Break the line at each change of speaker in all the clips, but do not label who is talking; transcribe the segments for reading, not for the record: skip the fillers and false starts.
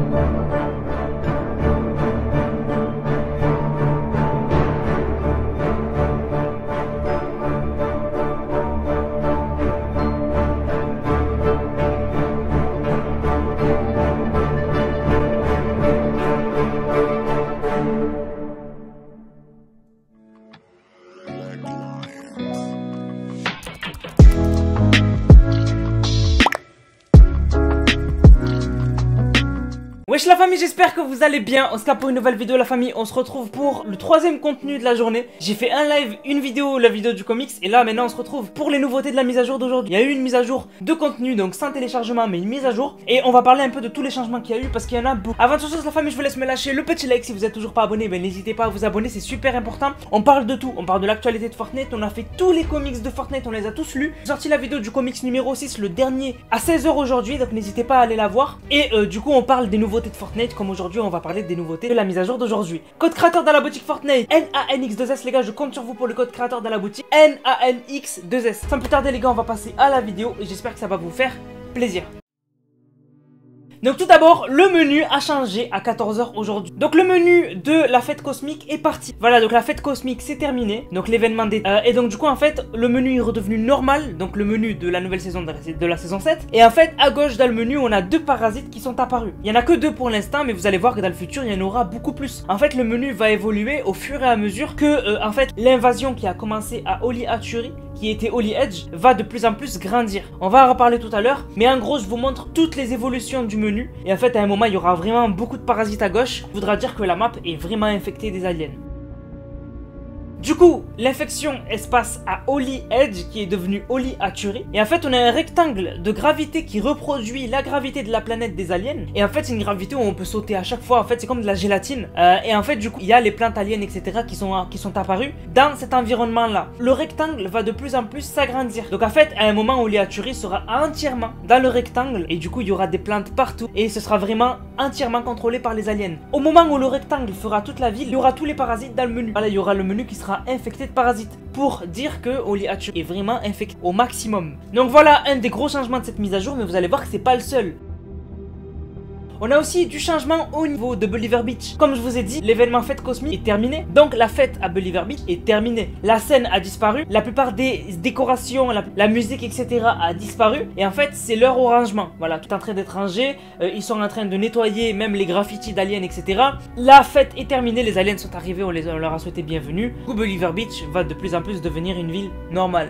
Wesh la famille, j'espère que vous allez bien. On se capte pour une nouvelle vidéo la famille. On se retrouve pour le troisième contenu de la journée. J'ai fait un live, une vidéo, la vidéo du comics. Et là maintenant on se retrouve pour les nouveautés de la mise à jour d'aujourd'hui. Il y a eu une mise à jour de contenu, donc sans téléchargement mais une mise à jour. Et on va parler un peu de tous les changements qu'il y a eu parce qu'il y en a beaucoup. Avant toute chose la famille, je vous laisse me lâcher le petit like. Si vous êtes toujours pas abonné, ben n'hésitez pas à vous abonner, c'est super important. On parle de tout, on parle de l'actualité de Fortnite. On a fait tous les comics de Fortnite, on les a tous lus. J'ai sorti la vidéo du comics numéro 6, le dernier, à 16 h aujourd'hui. Donc n'hésitez pas à aller la voir. Et du coup on parle des nouveautés de Fortnite comme aujourd'hui. On va parler des nouveautés de la mise à jour d'aujourd'hui. Code créateur dans la boutique Fortnite, NANX2S les gars, je compte sur vous pour le code créateur dans la boutique NANX2S. Sans plus tarder les gars, on va passer à la vidéo et j'espère que ça va vous faire plaisir. Donc tout d'abord, le menu a changé à 14 h aujourd'hui. Donc le menu de la fête cosmique est parti. Voilà, donc la fête cosmique c'est terminé. Donc l'événement des... et donc du coup en fait, le menu est redevenu normal. Donc le menu de la nouvelle saison de la saison 7. Et en fait, à gauche dans le menu, on a deux parasites qui sont apparus. Il n'y en a que deux pour l'instant, mais vous allez voir que dans le futur, il y en aura beaucoup plus. En fait, le menu va évoluer au fur et à mesure que en fait, l'invasion qui a commencé à Holy Hatchery, qui était Holy Edge, va de plus en plus grandir. On va en reparler tout à l'heure, mais en gros je vous montre toutes les évolutions du menu. Et en fait à un moment il y aura vraiment beaucoup de parasites à gauche. Ça voudra dire que la map est vraiment infectée des aliens. Du coup, l'infection elle se passe à Holy Edge qui est devenu Holy Hatchery. Et en fait on a un rectangle de gravité qui reproduit la gravité de la planète des aliens. Et en fait c'est une gravité où on peut sauter à chaque fois. En fait c'est comme de la gélatine. Et en fait du coup il y a les plantes aliens etc qui sont apparues dans cet environnement là. Le rectangle va de plus en plus s'agrandir. Donc en fait à un moment Holy Hatchery sera entièrement dans le rectangle. Et du coup il y aura des plantes partout. Et ce sera vraiment entièrement contrôlé par les aliens. Au moment où le rectangle fera toute la ville, il y aura tous les parasites dans le menu. Voilà, il y aura le menu qui sera infecté de parasites pour dire que Holy Hatchery est vraiment infecté au maximum. Donc voilà un des gros changements de cette mise à jour, mais vous allez voir que c'est pas le seul. On a aussi du changement au niveau de Believer Beach. Comme je vous ai dit, l'événement fête cosmique est terminé. Donc la fête à Believer Beach est terminée. La scène a disparu. La plupart des décorations, la musique, etc. a disparu. Et en fait, c'est leur au rangement. Voilà, tout est en train d'être rangé. Ils sont en train de nettoyer même les graffitis d'aliens, etc. La fête est terminée. Les aliens sont arrivés. On leur a souhaité bienvenue. Believer Beach va de plus en plus devenir une ville normale.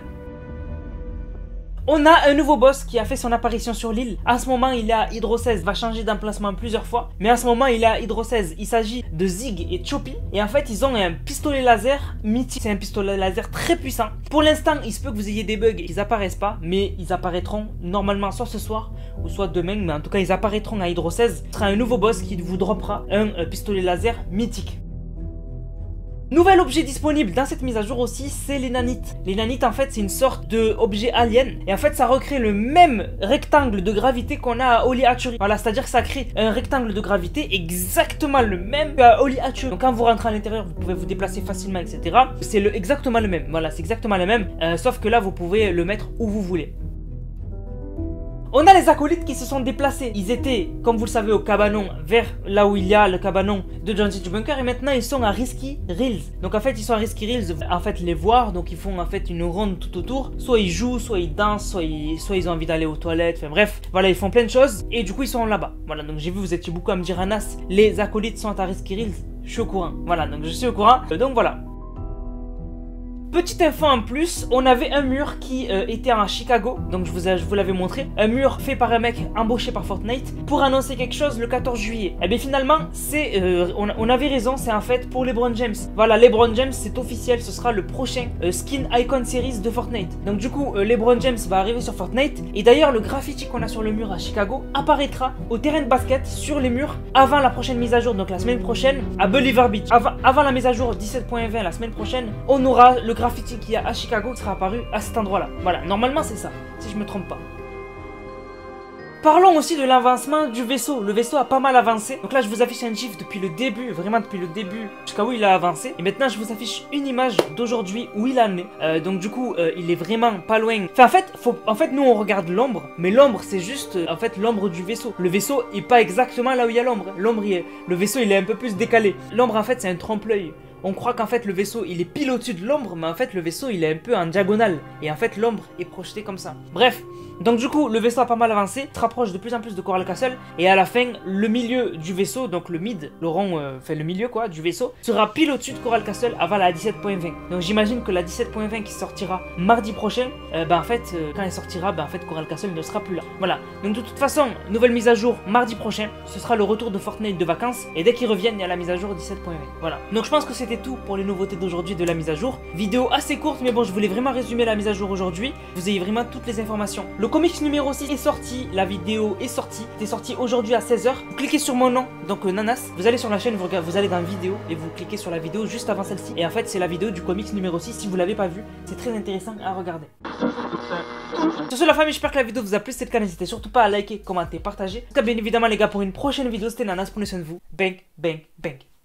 On a un nouveau boss qui a fait son apparition sur l'île. En ce moment, il est à Hydro 16, va changer d'emplacement plusieurs fois. Mais en ce moment, il est à Hydro 16. Il s'agit de Zig et Choppy. Et en fait, ils ont un pistolet laser mythique. C'est un pistolet laser très puissant. Pour l'instant, il se peut que vous ayez des bugs et qu'ils apparaissent pas. Mais ils apparaîtront normalement soit ce soir ou soit demain. Mais en tout cas, ils apparaîtront à Hydro 16. Ce sera un nouveau boss qui vous droppera un pistolet laser mythique. Nouvel objet disponible dans cette mise à jour aussi, c'est les nanites. Les nanites en fait c'est une sorte d'objet alien. Et en fait ça recrée le même rectangle de gravité qu'on a à Holy Hatchery. Voilà, c'est à dire que ça crée un rectangle de gravité exactement le même qu'à Holy Hatchery. Donc quand vous rentrez à l'intérieur vous pouvez vous déplacer facilement etc. C'est exactement le même, voilà c'est exactement le même. Sauf que là vous pouvez le mettre où vous voulez. On a les acolytes qui se sont déplacés. Ils étaient, comme vous le savez, au cabanon, vers là où il y a le cabanon de Johnny du Bunker. Et maintenant, ils sont à Risky Reels. Donc en fait, ils sont à Risky Reels. En fait, les voir. Donc ils font en fait une ronde tout autour. Soit ils jouent, soit ils dansent, soit ils ont envie d'aller aux toilettes. Enfin bref, voilà, ils font plein de choses. Et du coup, ils sont là-bas. Voilà, donc j'ai vu, vous étiez beaucoup à me dire, Anas, les acolytes sont à Risky Reels. Je suis au courant. Voilà, donc je suis au courant. Donc voilà. Petite info en plus, on avait un mur qui était à Chicago, donc je vous l'avais montré, un mur fait par un mec embauché par Fortnite pour annoncer quelque chose le 14 juillet. Et bien finalement, on avait raison, c'est en fait pour LeBron James. Voilà, LeBron James, c'est officiel, ce sera le prochain Skin Icon Series de Fortnite. Donc du coup, LeBron James va arriver sur Fortnite, et d'ailleurs le graffiti qu'on a sur le mur à Chicago apparaîtra au terrain de basket sur les murs avant la prochaine mise à jour, donc la semaine prochaine à Believer Beach. Avant la mise à jour 17.20 la semaine prochaine, on aura le graffiti qu'il y a à Chicago qui sera apparu à cet endroit là. Voilà, normalement c'est ça, si je me trompe pas. Parlons aussi de l'avancement du vaisseau. Le vaisseau a pas mal avancé. Donc là, je vous affiche un gif depuis le début, vraiment depuis le début, jusqu'à où il a avancé. Et maintenant, je vous affiche une image d'aujourd'hui où il en est. Donc du coup, il est vraiment pas loin. Enfin, en fait, nous, on regarde l'ombre. Mais l'ombre, c'est juste, en fait, l'ombre du vaisseau. Le vaisseau est pas exactement là où il y a l'ombre. Le vaisseau, il est un peu plus décalé. L'ombre, en fait, c'est un trompe-l'œil. On croit qu'en fait le vaisseau il est pile au-dessus de l'ombre, mais en fait le vaisseau il est un peu en diagonale. Et en fait l'ombre est projetée comme ça. Bref, donc du coup le vaisseau a pas mal avancé, se rapproche de plus en plus de Coral Castle. Et à la fin, le milieu du vaisseau, donc le mid, le rond, enfin le milieu quoi, du vaisseau, sera pile au-dessus de Coral Castle avant la 17.20. Donc j'imagine que la 17.20 qui sortira mardi prochain, en fait quand elle sortira, en fait Coral Castle ne sera plus là. Voilà, donc de toute façon, nouvelle mise à jour mardi prochain, ce sera le retour de Fortnite de vacances. Et dès qu'ils reviennent, il y a la mise à jour 17.20. Voilà, donc je pense que c'était tout pour les nouveautés d'aujourd'hui de la mise à jour. Vidéo assez courte, mais bon, je voulais vraiment résumer la mise à jour aujourd'hui. Vous ayez vraiment toutes les informations. Le comics numéro 6 est sorti, la vidéo est sortie. C'est sorti aujourd'hui à 16 h. Vous cliquez sur mon nom, donc Nanas. Vous allez sur la chaîne, vous allez dans vidéo et vous cliquez sur la vidéo juste avant celle-ci. Et en fait, c'est la vidéo du comics numéro 6. Si vous l'avez pas vu, c'est très intéressant à regarder. Sur ce, la famille, j'espère que la vidéo vous a plu. Si c'est le cas, n'hésitez surtout pas à liker, commenter, partager. En tout cas, bien évidemment, les gars, pour une prochaine vidéo, c'était Nanas. Prenez soin de vous. Bang, bang, bang.